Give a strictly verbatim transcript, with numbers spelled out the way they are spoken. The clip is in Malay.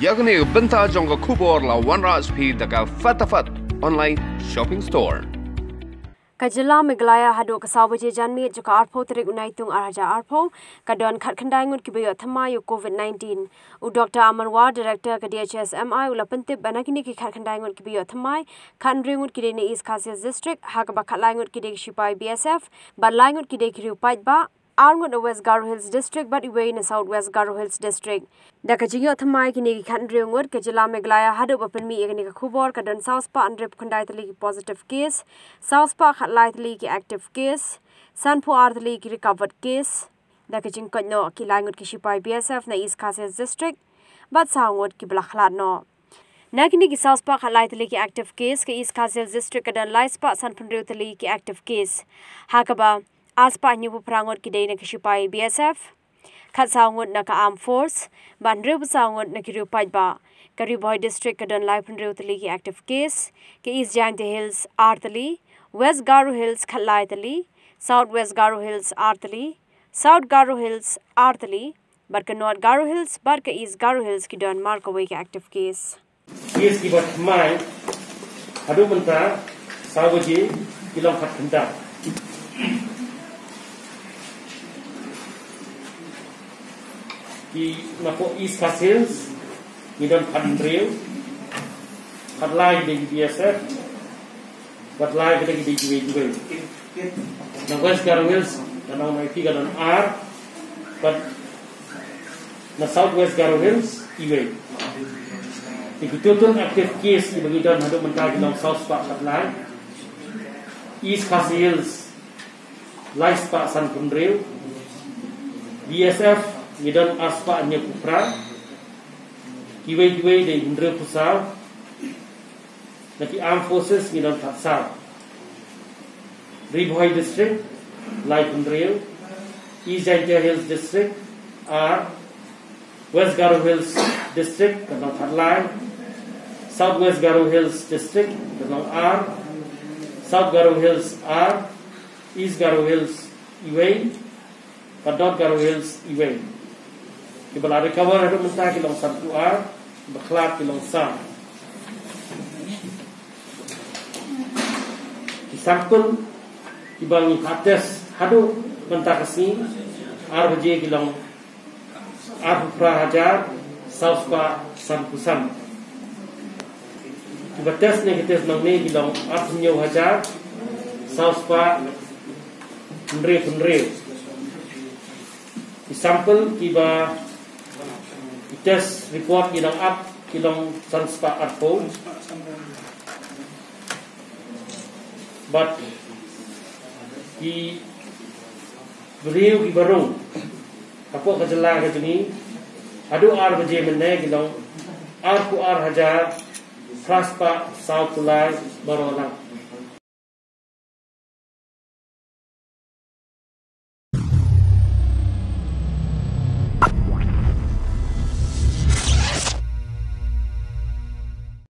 yakni benta jongga kubor la wanra speed daga fatafat online shopping store. Kajila Meglaya hadu kasawaje janmi joka arpo terik unaitung araja arpo kadon khat khandai ngut kibayo thamayu COVID nineteen u Doctor Amarwa Director ka D H S M I ula pentip banakini ki khat khandai ngut kibayo thamai khandri ngut kide ni East Khasis District hakaba khatlai ngut kide Shipai B S F balai ngut kide kriu paitba Arngut the West Garo Hills District but away in the South West Garo Hills District. The Kajingo Thamai Kini Kandri Wood, Kajila Meglaya had open me again Kubor, Kadan South Park and Rip Kondai positive case, South Park had light leak active case, Sanpo Art League recovered case, the Kajinko no Kilangut Kishipai B S F na East Khasis District, but Soundwood Kiblachlat no. Nagini South Park had light leak active case, East Khasis District and Light San Pandru leak active case. Hakaba. Aspa nyu prangot kidai na Kishipai B S F khat sangot na ka armed force ban rew sangot na kiru paitba Kariboy district kadon live rew tali ki active case ke East Giant Hills Artali West Garo Hills khalai tali South West Garo Hills Artali South Garo Hills Artali barka North Garo Hills barka East Garo Hills ki don mark away ki active case case ki bat mai adu menta sawaji kilong khat khanda di napo East Khasis ni don Padrew Padlai di B S F Padlai kita di J W na West Garo Hills dan nama itu kan R but na South West Garo Hills iwe di total active case di bagi don hadu mental di South Park Padlai East Khasis Light Park San Padrew B S F Nidon aspa nya kupra kiwe-kiwe de Indra Pusau naki armed forces nidon Patsau Riboy district Light Indra East Giant Hills district R West Garo Hills district kanong Patlai South West Garo Hills district kanong R South Garo Hills R East Garo Hills iwe Padot Garo Hills iwe Kibala recover hadu menta kilong satu R baklat kilong sa sampel kibang atas hadu menta kasi R bj kilong R pra hajar South Pa Sampusan kibatas negatif nang ni kilong R nyo hajar South Pa Ndre Ndre sampel kiba test report ilang up kilong transpa at phone but di beliau di barung apo kajala kajuni adu ar baje menne kilong ar ku ar hajar transpa south tulai barolang